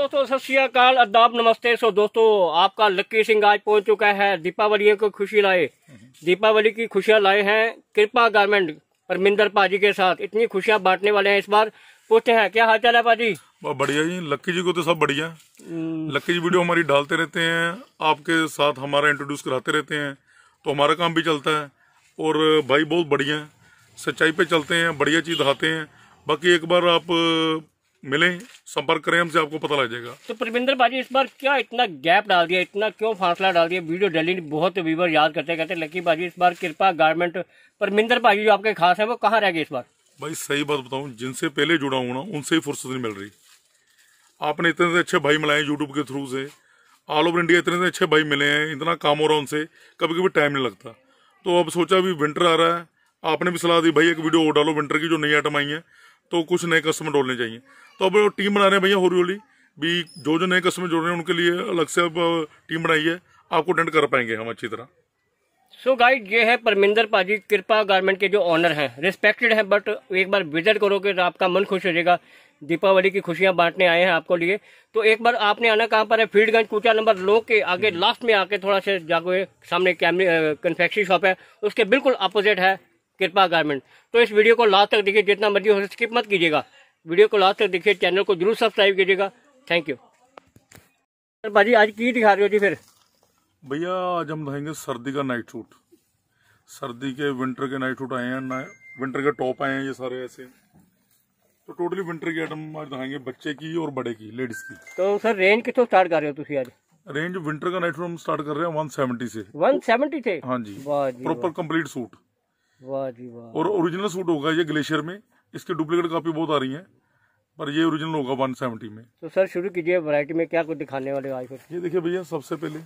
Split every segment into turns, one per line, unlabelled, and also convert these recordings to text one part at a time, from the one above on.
दोस्तों सत श्री अकाल, आदाब, नमस्ते। दोस्तों आपका लक्की सिंह आज पहुंच चुका है दीपावली को खुशी लाए। दीपावली की खुशियां लाए हैं कृपा गारमेंट परमिंदर पाजी के साथ। इतनी खुशियां बांटने वाले हैं इस बार। पूछते हैं क्या हाल चाल है पाजी?
बहुत बढ़िया जी। लक्की जी को तो सब बढ़िया। लक्की जी वीडियो हमारी डालते रहते हैं, आपके साथ हमारा इंट्रोड्यूस कराते रहते हैं, तो हमारा काम भी चलता है। और भाई बहुत बढ़िया है, सच्चाई पे चलते हैं, बढ़िया चीज दिखाते हैं। बाकी एक बार आप मिलें, संपर्क करें हमसे, आपको पता लग जाएगा।
तो परमिंदर पाजी इस बार क्या इतना गैप डाल दिया, इतना क्यों फासला डाल दिया? वीडियो डेली बहुत व्यूवर याद करते कहते लक्की पाजी इस बार कृपा गारमेंट परमिंदर पाजी जो आपके खास है वो कहाँ रह गए इस बार?
भाई सही बात बताऊं, जिनसे पहले जुड़ा हूं ना उनसे ही फुर्सत नहीं मिल रही। आपने इतने अच्छे भाई मिलाए यूट्यूब के थ्रू से, ऑल ओवर इंडिया इतने अच्छे भाई मिले हैं, इतना काम हो रहा है उनसे, कभी कभी टाइम नहीं लगता। तो अब सोचा अभी विंटर आ रहा है, आपने भी सलाह दी भाई एक वीडियो और डालो विंटर की, जो नई आइटम आई है तो कुछ नए कस्टमर डालने चाहिए। तो अब टीम बना रहे हैं भैया हौली हौली भी, जो नए कस्टमर जोड़ रहे हैं उनके लिए अलग से अब टीम बनाई है, आपको अटेंड कर पाएंगे हम अच्छी तरह।
सो गाइड ये है परमिंदर पाजी कृपा गारमेंट के जो ऑनर हैं, रिस्पेक्टेड हैं, बट एक बार विजिट करोगे तो आपका मन खुश हो जाएगा। दीपावली की खुशियां बांटने आए हैं आपको लिए। तो एक बार आपने आना कहाँ पर है? फील्डगंज कूचा नंबर 9 के आगे लास्ट में आके थोड़ा सा जाके सामने कन्फेक्शनरी शॉप है, उसके बिल्कुल अपोजिट है कृपा गारमेंट। तो इस वीडियो को लास्ट तक देखिए, जितना मर्जी हो स्किप मत कीजिएगा, वीडियो को लास्ट तक देखिए, चैनल को जरूर सब्सक्राइब कीजिएगा। Thank you. भाजी आज की दिखा रहे हो जी? फिर
भैया आज हम दिखाएंगे सर्दी का नाइट सूट। सर्दी के विंटर के नाइट सूट आए हैं, विंटर के टॉप आए हैं ये सारे ऐसे। तो टोटली विंटर की आइटम आज दिखाएंगे, बच्चे की और बड़े की, लेडीज की।
तो सर रेंज कितों स्टार्ट कर रहे हो तुम आज?
रेंज विंटर का नाइट सूट हम स्टार्ट कर रहे हैं 170 से।
170 से?
हाँ जी,
वाह जी,
प्रॉपर कंप्लीट सूट।
वाह जी वाह।
और ओरिजिनल सूट होगा ये ग्लेशियर में, इसके डुप्लीकेट कॉपी बहुत आ रही है, पर ये ओरिजिनल होगा 170 में।
तो सर शुरू कीजिए, वैरायटी में क्या कुछ दिखाने वाले हो आज? फिर
ये देखिए भैया, सबसे पहले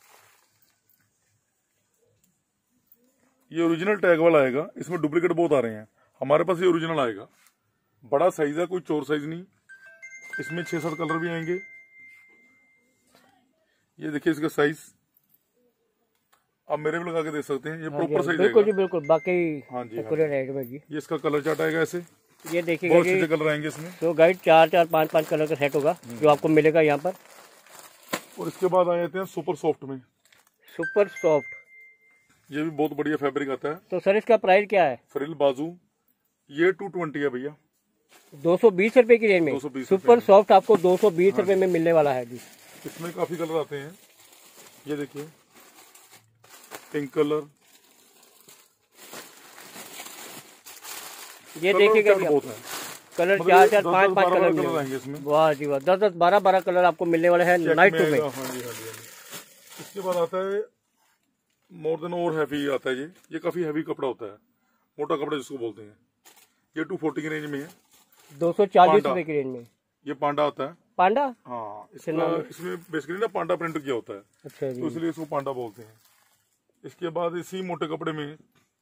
ये ओरिजिनल टैग वाला आएगा, इसमें डुप्लीकेट बहुत आ रहे हैं, हमारे पास ये ओरिजिनल आएगा। बड़ा साइज है, कोई चोर साइज नहीं। इसमें 6-7 कलर भी आएंगे। ये देखिए इसका साइज, आप मेरे भी लगा के देख सकते हैं, ये प्रॉपर साइज
बिल्कुल जी बिल्कुल। बाकी
हाँ जी,
रेड में जी
ये इसका कलर चार्ट आएगा ऐसे,
ये देखिएगा
बहुत अच्छे कलर आएंगे इसमें।
तो गाइड 4-4, 5-5 कलर का सेट होगा जो आपको मिलेगा यहाँ पर।
और इसके बाद आ जाते हैं सुपर सॉफ्ट में।
सुपर सॉफ्ट, ये
भी बहुत बढ़िया फैब्रिक आता है।
तो सर इसका प्राइस क्या है?
फ्रिल बाजू, ये 220 है भैया,
220 रुपए की रेंज में।
220
सुपर सॉफ्ट आपको 220 रुपए में मिलने वाला है जी।
इसमें काफी कलर आते हैं, ये देखिए पिंक कलर,
ये देखिएगा
बहुत है
कलर, 4-4, 5-5 कलर आएंगे इसमें। वाह जी वाह, 10-10, 12-12 कलर आपको मिलने वाले हैं नाइट सूट में।
इसके बाद आता है मोर देन और हैवी आता है ये काफी हैवी कपड़ा होता है, मोटा कपड़ा जिसको बोलते हैं। ये 240 की रेंज में है,
240 रुपए की रेंज में।
ये पांडा आता है।
पांडा?
हाँ, इसमें बेसिकली ना पांडा प्रिंट किया होता है।
अच्छा जी,
तो इसलिए इसको पांडा बोलते हैं। इसके बाद इसी मोटे कपड़े में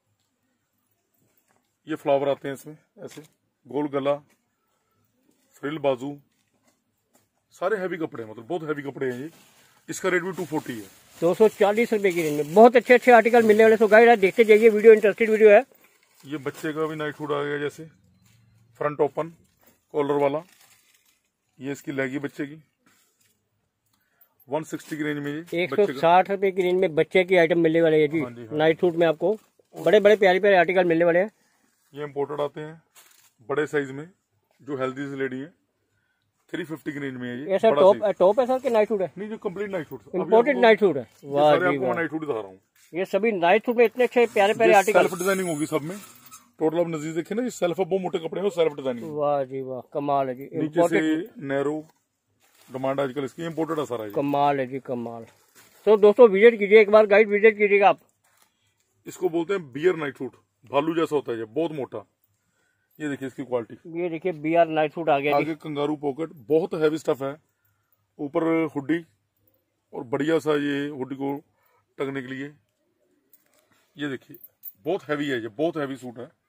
ये फ्लावर आते हैं, इसमें ऐसे गोल गला, फ्रिल बाजू, सारे हैवी कपड़े हैं, मतलब बहुत हैवी कपड़े हैं ये। इसका रेट भी 240 है,
240 रुपए की रेंज में। बहुत अच्छे अच्छे आर्टिकल मिलने वाले। सो गाइस देखते जाइए वीडियो, इंटरेस्टेड वीडियो है।
ये बच्चे का भी नाइट सूट आ गया, जैसे फ्रंट ओपन कॉलर वाला। ये इसकी लेगी बच्चे की 160 की रेंज में, ये
160 रुपए की रेंज में बच्चे की आइटम मिलने वाले है जी।
हाँ जी, हाँ।
नाइट सूट में आपको बड़े बड़े प्यारे प्यारे आर्टिकल मिलने वाले हैं।
ये इम्पोर्टेड आते हैं बड़े साइज में, जो हेल्दी लेडी है, 350 की रेंज में है ये।
टॉप है सर कि नाइट सूट है?
नहीं, जो complete night suit,
imported night suit है। वाह जी वाह,
नाइट सूट दिखा रहा हूँ।
ये सभी नाइट सूट में इतने अच्छे प्यारे प्यारे आर्टिकल।
सेल्फ डिजाइनिंग होगी सब में। टोटल आप नजदीक देखें ना, ये सेल्फ बहुत मोटे कपड़े हैं, सेल्फ डिजाइनिंग।
वाह जी वाह, कमाल है जी।
नीचे से नैरो डिमांड आजकल इसकी, इम्पोर्टेड है सारा।
कमाल है जी, कमाल। तो दोस्तों विजिट कीजिए एक बार, गाइड विजिट कीजिएगा आप।
इसको बोलते हैं बियर नाइट सूट, भालू जैसा होता है ये, बहुत मोटा। ये देखिए इसकी क्वालिटी,
ये देखिए बीआर नाइट सूट आ गया।
आगे कंगारू पॉकेट, बहुत हैवी स्टफ है। ऊपर हुडी, और बढ़िया सा ये हुडी को टंगने के लिए। ये देखिए बहुत हैवी है ये, बहुत हैवी सूट है,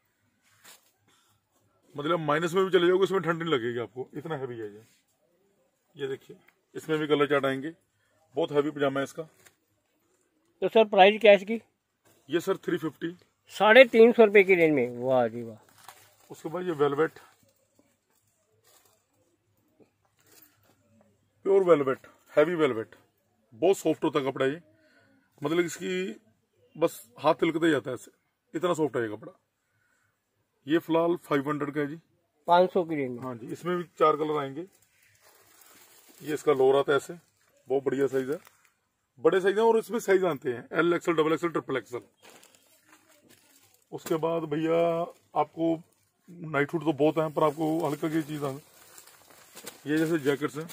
मतलब माइनस में भी चले जाओगे, इसमें ठंड नहीं लगेगी आपको, इतना हैवी है ये। ये देखिए इसमें भी कलर चार्ट आएंगे, बहुत हैवी पजामा है इसका।
तो सर प्राइस क्या है इसकी?
ये सर 350,
350 रुपए की रेंज में। वाह जी वाह।
उसके बाद ये velvet, pure velvet, heavy velvet, बहुत सॉफ्ट होता है कपड़ा ये, मतलब इसकी बस हाथ तिलकते जाता है ऐसे, इतना सॉफ्ट है ये कपड़ा। ये फिलहाल 500 का है जी,
500 की रेंज में।
हाँ जी, इसमें भी 4 कलर आएंगे। ये इसका लोअर आता है ऐसे, बहुत बढ़िया साइज है, बड़े साइज है, और इसमें साइज आते हैं L XL, double XL, triple XL. उसके बाद भैया आपको नाइट सूट तो बहुत है, पर आपको हल्का की चीज है, ये जैसे जैकेट्स हैं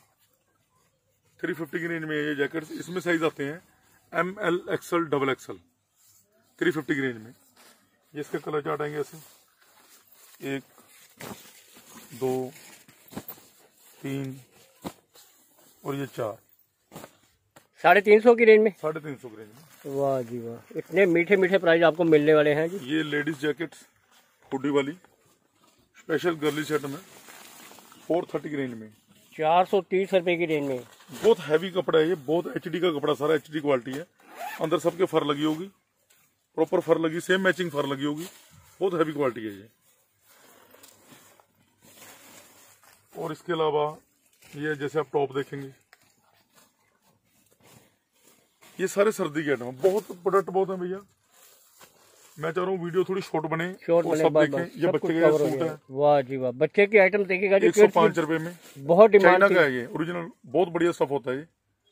350 की रेंज में ये जैकेट्स, इसमें साइज आते हैं M, L, XL, double XL, 350 की रेंज में। ये इसके कलर चार्ट आएंगे ऐसे, 1 2 3 और ये 4,
350 की रेंज में,
350 की रेंज में।
वाह जी वाह, इतने मीठे मीठे प्राइस आपको मिलने वाले हैं जी।
ये लेडीज जैकेट्स हुडी वाली स्पेशल गर्ली सेट में 430 की रेंज में,
430 रुपए की रेंज में।
बहुत हैवी कपड़ा है ये, बहुत एचडी का कपड़ा, सारा एचडी क्वालिटी है, अंदर सबके फर लगी होगी, प्रॉपर फर लगी, सेम मैचिंग फर लगी होगी, बहुत हैवी क्वालिटी है ये। और इसके अलावा ये जैसे आप टॉप देखेंगे, ये सारे सर्दी के आइटम, बहुत प्रोडक्ट बहुत है भैया। मैं चाह रहा हूँ वीडियो थोड़ी शॉर्ट बने और सब देखें। ये बच्चे के सूट है,
वाह जी वाह, बच्चे की आइटम देखिएगा जी,
105 रुपए में,
बहुत डिमांड
चाइना का है ये, ओरिजिनल, बहुत बढ़िया स्टफ होता है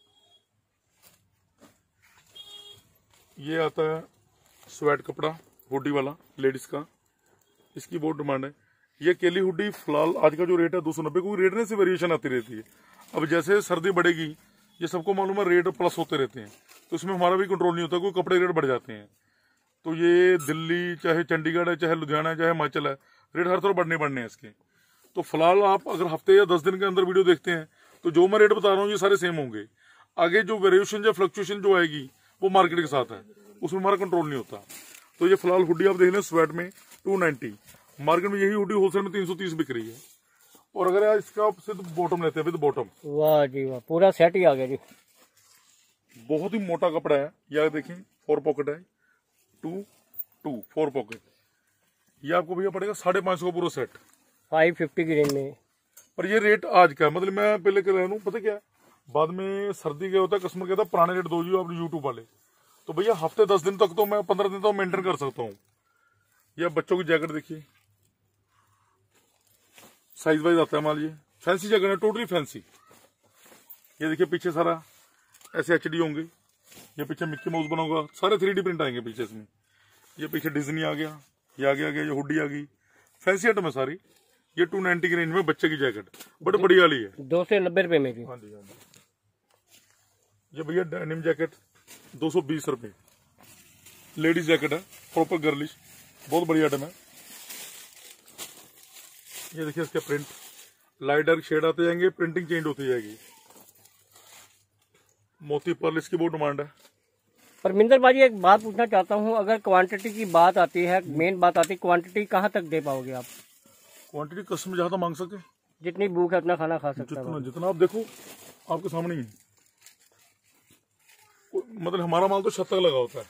ये आता है स्वेट कपड़ा हुडी वाला लेडीज का, इसकी बहुत डिमांड है। ये केली हुडी फिलहाल आज का जो रेट है 290, क्योंकि रेट में से वेरिएशन आती रहती है। अब जैसे सर्दी बढ़ेगी, ये सबको मालूम है, रेट प्लस होते रहते हैं, तो इसमें हमारा भी कंट्रोल नहीं होता, कोई कपड़े रेट बढ़ जाते हैं। तो ये दिल्ली चाहे चंडीगढ़ है, चाहे लुधियाना है, चाहे हिमाचल है, रेट हर तरफ बढ़ने हैं इसके। तो फिलहाल आप अगर हफ्ते या 10 दिन के अंदर वीडियो देखते हैं, तो जो मैं रेट बता रहा हूँ ये सारे सेम होंगे। आगे जो वेरिएशन या फ्लक्चुएशन जो आएगी वो मार्केट के साथ है, उसमें हमारा कंट्रोल नहीं होता। तो ये फिलहाल हुडी आप देख लें स्वेट में 290, मार्केट में यही हुडी होलसेल में 330 बिक रही है। और अगर यार इसका आप सिर्फ बॉटम लेते हैं, विद बॉटम, वाह
जी वाह, पूरा सेट ही आ गया जी,
बहुत ही मोटा कपड़ा है। यह देखें 4 पॉकेट है, 4 पॉकेट, ये आपको भैया पड़ेगा 550 का पूरा सेट,
550 की रेंज में।
पर ये रेट आज का है, मतलब मैं पहले कह रहा हूँ, पता क्या है, बाद में सर्दी क्या होता है, कस्टमर कहता है पुराने रेट दो जी आप यूट्यूब वाले, तो भैया हफ्ते 10 दिन तक तो मैं 15 दिन तक मेंटेन कर सकता हूँ। यह बच्चों की जैकेट देखिए, साइज वाइज आता है, मान लीजिए फैंसी जैकेट है, टोटली फैंसी। ये देखिए पीछे सारा ऐसे एचडी होंगे, ये पीछे मिक्की माउस बना होगा, सारे 3D प्रिंट आएंगे पीछे इसमें। ये पीछे डिज्नी आ गया, ये आगे आ गया, ये हुडी आ गई, फैंसी आइटम है सारी। ये 290 की रेंज में बच्चे की जैकेट, बड़ी बढ़िया वाली है,
290 रुपए में भी।
हाँ जी, हाँ जी। ये भैया डेनिम जैकेट 220 रुपए, लेडीज जैकेट है, प्रॉपर गर्लिश, बहुत बढ़िया आइटम है। ये देखिए इसके प्रिंट, लाइट डार्क शेड आते जाएंगे, प्रिंटिंग चेंज होती जाएगी। मोती पर्ल इसकी बहुत डिमांड है।
परमिंदर भाजी एक बात पूछना चाहता हूँ, अगर क्वांटिटी की बात आती है, मेन बात आती है, क्वांटिटी कहाँ तक दे पाओगे आप?
क्वांटिटी कस्टमर जहाँ तक मांग सके,
जितनी भूख है उतना खाना खा सकता है,
जितना आप देखो आपके सामने ही, मतलब हमारा माल तो छत तक लगा होता है।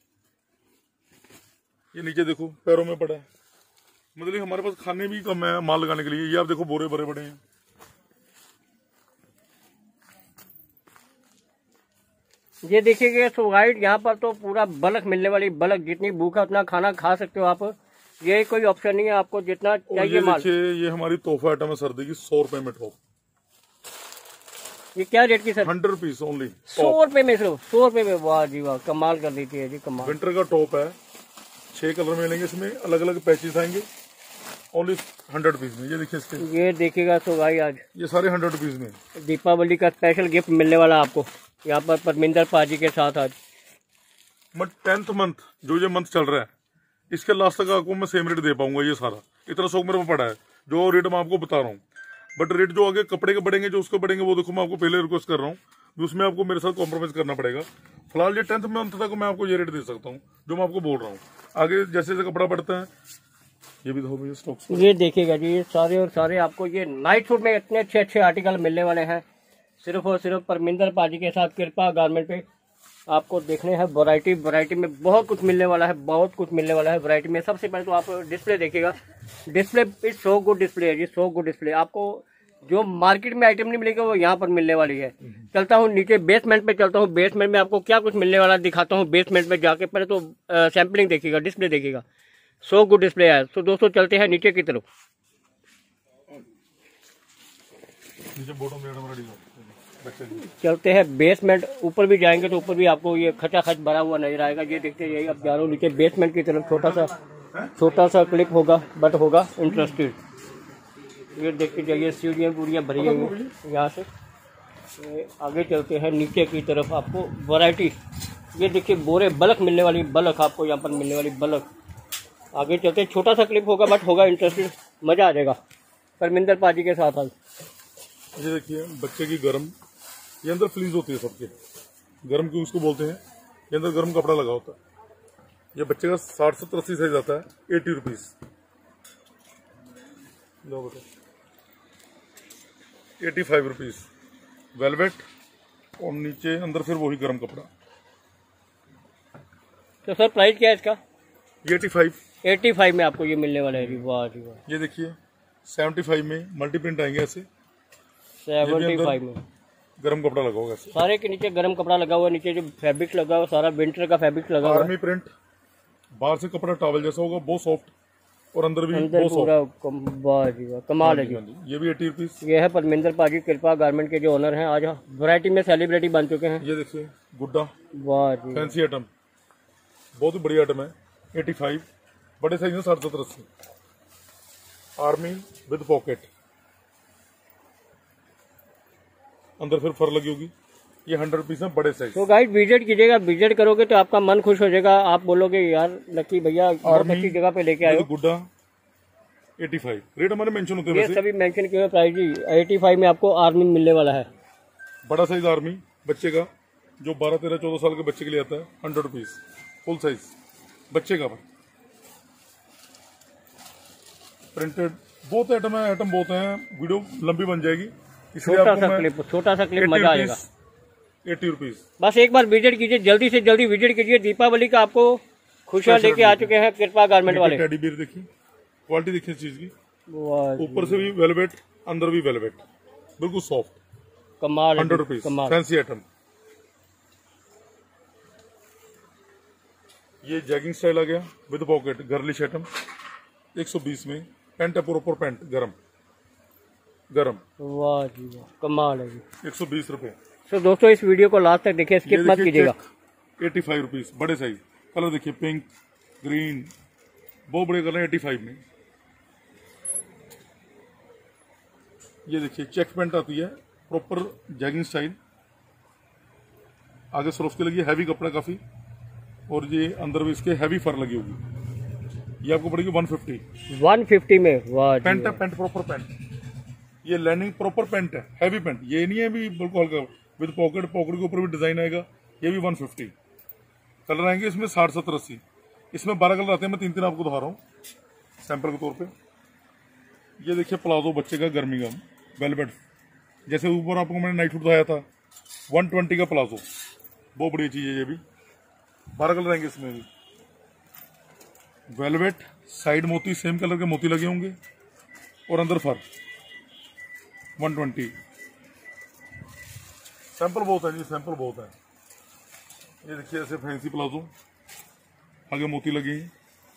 ये नीचे देखो पैरों में पड़ा है, मतलब हमारे पास खाने भी कम है माल लगाने के लिए। ये आप देखो बोरे भरे बड़े हैं।
ये देखिएगा सो गाइड, यहाँ पर तो पूरा बल्क मिलने वाली, बल्क, जितनी भूख है उतना खाना खा सकते हो आप। ये कोई ऑप्शन नहीं है, आपको जितना चाहिए माल।
ये हमारी तोहफा आइटम है सर्दी की, 100 रुपए में टॉप।
ये क्या रेट की सर?
100 रुपीज ओनली,
100 रुपए में, सिर्फ 100 रुपए में, वाह जी वाह, कमाल कर देती है जी, कमाल।
विंटर का टॉप है, 6 कलर मिलेंगे इसमें, अलग अलग पैचेस आएंगे, ओनली 100 रुपीज में। ये देखिए इसके,
ये देखिएगा सो भाई, आज
ये सारे 100 रुपीज में
दीपावली का स्पेशल गिफ्ट मिलने वाला आपको यहाँ पर परमिंदर पाजी के साथ आज।
बट 10th मंथ जो ये मंथ चल रहा है, इसके लास्ट तक आपको मैं सेम रेट दे पाऊंगा। ये सारा इतना शौक मेरे पे पड़ा है, जो रेट मैं आपको बता रहा हूँ। बट रेट जो आगे कपड़े के बढ़ेंगे, जो उसके बढ़ेंगे, वो देखो मैं आपको पहले रिक्वेस्ट कर रहा हूँ, उसमें आपको मेरे साथ कॉम्प्रोमाइज करना पड़ेगा। फिलहाल ये 10th मंथ तक मैं आपको ये रेट दे सकता हूँ जो मैं आपको बोल रहा हूँ। आगे जैसे जैसे कपड़ा बढ़ता है, ये भी देखो स्टॉक,
ये देखिएगा जी, ये सारे और सारे आपको ये नाइट सूट में इतने अच्छे अच्छे आर्टिकल मिलने वाले हैं, सिर्फ और सिर्फ परमिंदर पाजी के साथ कृपा गारमेंट पे। आपको देखने हैं वैरायटी में बहुत कुछ मिलने वाला है, बहुत कुछ मिलने वाला है वैरायटी में। सबसे पहले तो आप डिस्प्ले देखिएगा, display is so good display है जी, सो गुड डिस्प्ले। आपको जो मार्केट में आइटम नहीं मिलेगा वो यहाँ पर मिलने वाली है। चलता हूँ नीचे बेसमेंट पे, चलता हूँ बेसमेंट में, आपको क्या कुछ मिलने वाला दिखाता हूँ बेसमेंट में जाके। पहले तो सैम्पलिंग देखिएगा, डिस्प्ले देखिएगा, सो गुड डिस्प्ले है। तो दोस्तों चलते हैं नीचे की तरफ। चलते हैं बेसमेंट, ऊपर भी जाएंगे तो ऊपर भी आपको ये खचाखच भरा हुआ नजर आएगा। ये देखते जाइए, अब जा रहा हूँ नीचे बेसमेंट की तरफ। छोटा सा क्लिप होगा बट होगा इंटरेस्टेड। ये देखते जाइए, सीढ़ियाँ पूड़ियाँ भरी हुई हैं यहाँ से। आगे चलते हैं नीचे की तरफ, आपको वैरायटी ये देखिए, बोरे बल्क मिलने वाली, बल्क आपको यहाँ पर मिलने वाली बल्क। आगे चलते हैं, छोटा सा क्लिप होगा बट होगा इंटरेस्टेड, मज़ा आ जाएगा परमिंदर पाजी के साथ। आज
ये देखिए बच्चे की गर्म, ये अंदर फ्लीज होती है सबके, गर्म क्यों उसको बोलते हैं, ये अंदर गर्म कपड़ा लगा होता है। ये बच्चे का 60 70 80 साइज आता है, 80 रुपीज। लो बेटा 85 रुपीज वेलवेट, और नीचे अंदर फिर वही गर्म कपड़ा।
तो सर प्राइस क्या है इसका?
ये
85 में आपको ये मिलने वाला है। वाह जी वाह।
ये देखिए 75 में मल्टी प्रिंट आएंगे ऐसे,
75 में
गर्म कपड़ा लगा होगा ऐसे।
सारे के नीचे गर्म कपड़ा लगा हुआ, नीचे जो फैब्रिक लगा हुआ सारा विंटर का फैब्रिक लगा हुआ।
आर्मी प्रिंट, बाहर से कपड़ा टॉवल जैसा होगा, बहुत सॉफ्ट, और अंदर भी
अंदर
बहुत
पूरा
सॉफ्ट।
वाह जी वाह, कमाल है जी।
ये भी 80 रुपीज।
ये है परमिंदर पाजी कृपा गारमेंट के जो ओनर हैं, आज वैरायटी में सेलिब्रिटी बन चुके हैं।
ये देखिए गुड्डा,
वाह जी,
फैंसी आइटम, बहुत ही बढ़िया आइटम है। 85 बड़े साइज में 60 70 80। आर्मी विद पॉकेट, अंदर फिर फर लगी होगी। ये 100 रुपीज में बड़े साइज।
तो गाइस विजिट कीजिएगा, विजिट करोगे तो आपका मन खुश हो जाएगा। आप बोलोगे यार लकी भैया बहुत अच्छी जगह पे लेके आए हो।
गुड्डा 85, रेट हमारे मेंशन होते हैं
ये
वैसे।
सभी मेंशन किए हुए प्राइस जी। 85 में आपको आर्मी मिलने वाला है,
बड़ा साइज आर्मी बच्चे का, जो 12 13 14 साल के बच्चे के लिए आता है, 100 रुपीज फुल साइज बच्चे का। प्रिंटेड बहुत आइटम है, आइटम बहुत है, वीडियो लंबी बन जाएगी, इसलिए
छोटा
आपको
सा क्लिप मजा आ जाएगा।
80 रुपीज।
बस एक बार विजिट कीजिए, जल्दी से जल्दी विजिट कीजिए। दीपावली का आपको खुशियां लेके आ चुके हैं कृपा गारमेंट वाले।
टेडी बियर देखिए, क्वालिटी देखिए इस चीज की,
वाह
ऊपर से भी वेलवेट, अंदर भी वेलवेट, बिल्कुल सॉफ्ट,
कमाल है
100 रुपीज
कमाल।
Fancy item. ये जैगिंग स्टाइल आ गया विद पॉकेट, गर्लिश आइटम, 120 में। पैंट है, प्रॉपर पैंट, गरम गरम,
वाह जी वाह, कमाल है जी।
120 रुपए।
तो दोस्तों इस वीडियो को लास्ट तक देखिए, स्किप मत कीजिएगा।
85 रुपीज बड़े साइज। कलर देखिए, पिंक, ग्रीन, बहुत बड़े कलर 85 में। ये देखिए चेक पैंट आती है, प्रॉपर जैगिंग स्टाइल, आगे सरोफ की लगी, हैवी कपड़ा काफी, और ये अंदर भी इसके हैवी फर लगी होगी। ये आपको पड़ेगी 150
में। वाह जी
पैंट है, पैंट प्रॉपर पैंट, ये लाइनिंग प्रॉपर पैंट है, हैवी पैंट, ये नहीं है भी बिल्कुल हल्का, विद पॉकेट, पॉकेट के ऊपर भी डिजाइन आएगा। ये भी 150। कलर आएंगे इसमें 60 70 80, इसमें 12 कलर आते हैं, मैं 3 आपको दिखा रहा हूँ सैंपल के तौर पे। ये देखिए प्लाजो बच्चे का गर्मी का वेलवेट, जैसे ऊपर आपको मैंने नाइट सूट दिखाया था, 120 का प्लाजो, बहुत बढ़िया चीज है। ये भी 12 कलर आएंगे इसमें भी। वेलवेट, साइड मोती, सेम कलर के मोती लगे होंगे, और अंदर फर, 120। सैंपल बहुत है जी, सैंपल बहुत है। ये देखिए ऐसे फैंसी प्लाजो, आगे मोती लगे हैं,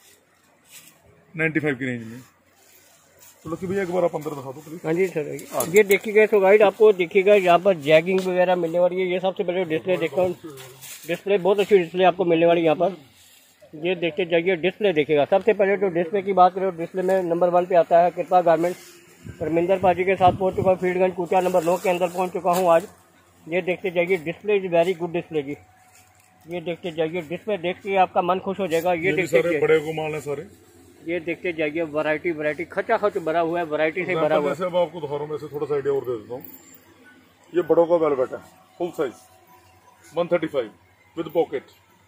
95 की रेंज में। तो लकी भैया एक बार आप अंदर दिखा दो प्लीज।
हाँ जी सर, ये देखिएगा तो गाइड आपको देखिएगा यहाँ पर जैगिंग वगैरह मिलने वाली है। ये सबसे पहले डिस्प्ले देखता हूँ, डिस्प्ले बहुत अच्छी डिस्प्ले आपको मिलने वाली है यहाँ पर। ये देखते जाइए, डिस्प्ले देखिएगा। सबसे पहले तो डिस्प्ले की बात करें, डिस्प्ले में नंबर 1 पे आता है कृपा गारमेंट। परमिंदर पाजी के साथ पहुँच चुका, फील्डगंज कूचा नंबर 9 के अंदर पहुँच चुका हूँ आज। ये देखते जाइए, display is very good display जी। ये देखते जाइए, डिस्प्ले देख के आपका मन खुश हो जाएगा। ये देखते जाइए,
बड़े को माल है सारे।
ये देखते जाइए, वैरायटी खचा खच भरा हुआ है, वैरायटी से भरा हुआ है।
अब आपको दिखा रहा हूँ, मैं थोड़ा सा आइडिया और दे देता हूँ। ये बड़ों का वेलवेट है, फुल साइज, 135 विद पॉकेट,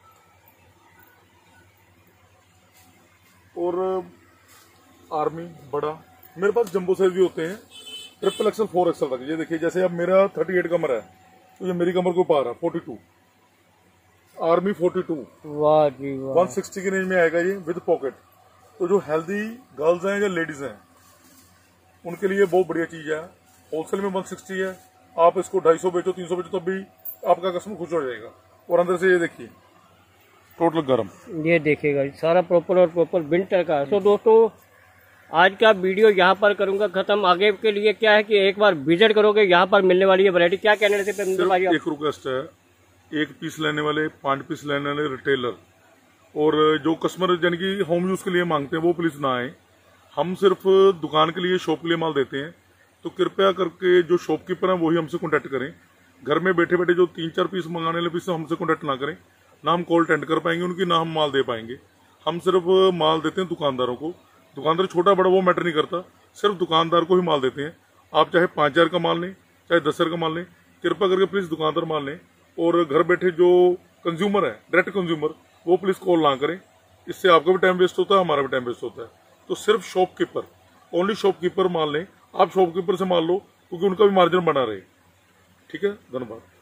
और आर्मी बड़ा। मेरे पास जंबो साइज भी होते हैं, 3XL XL 4XL तक। ये देखिए, जैसे अब मेरा 38 कमर है, तो ये मेरी कमर को पार है 42, आर्मी 42।
वाह जी वाह,
160 की रेंज में आएगा ये विद पॉकेट। तो जो हेल्दी गर्ल्स हैं या लेडीज हैं, उनके लिए बहुत बढ़िया चीज है। होलसेल में 160 है, आप इसको 250 बेचो 300 बेचो तब भी आपका कस्टमर खुश हो जाएगा। और अंदर से ये देखिए टोटल गर्म,
ये देखिएगा सारा प्रॉपर और प्रॉपर विंटर का है। तो दोस्तों आज का वीडियो यहाँ पर करूंगा खत्म। आगे के लिए क्या है कि एक बार विजिट करोगे यहाँ पर मिलने वाली है वैरायटी। क्या कहने थे परमिंदर भाई?
1 रिक्वेस्ट है, 1 पीस लेने वाले 5 पीस लेने वाले रिटेलर और जो कस्टमर यानी कि होम यूज के लिए मांगते हैं वो प्लीज ना आए। हम सिर्फ दुकान के लिए शॉप के लिए माल देते हैं, तो कृपया करके जो शॉपकीपर हैं वही हमसे कॉन्टेक्ट करें। घर में बैठे बैठे जो 3-4 पीस मंगाने वाले पीस हमसे कॉन्टेक्ट ना करें, ना हम कॉल अटेंड कर पाएंगे उनकी, ना हम माल दे पाएंगे। हम सिर्फ माल देते हैं दुकानदारों को। दुकानदार छोटा बड़ा वो मैटर नहीं करता, सिर्फ दुकानदार को ही माल देते हैं। आप चाहे 5000 का माल लें चाहे 10,000 का माल लें, कृपया करके प्लीज दुकानदार माल लें। और घर बैठे जो कंज्यूमर है डायरेक्ट कंज्यूमर वो प्लीज कॉल ना करें, इससे आपका भी टाइम वेस्ट होता है हमारा भी टाइम वेस्ट होता है। तो सिर्फ शॉपकीपर, ओनली शॉपकीपर माल लें। आप शॉपकीपर से माल लो क्योंकि उनका भी मार्जिन बना रहे। ठीक है, धन्यवाद।